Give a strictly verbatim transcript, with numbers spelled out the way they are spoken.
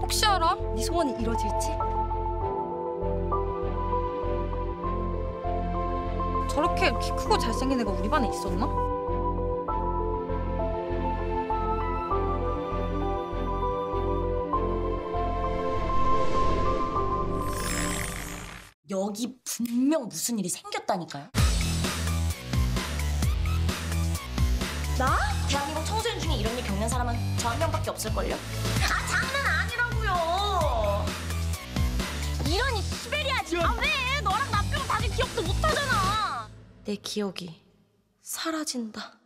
혹시 알아? 네 소원이 이루어질지? 저렇게 키 크고 잘생긴 애가 우리 반에 있었나? 여기 분명 무슨 일이 생겼다니까요. 나? 대한민국 청소년 중에 이런 일 겪는 사람은 저 한 명밖에 없을걸요? 아, 장난 아니라고요. 이런 이 시베리아지. 아, 왜? 너랑 나 빼고 다들 기억도 못하잖아. 내 기억이 사라진다.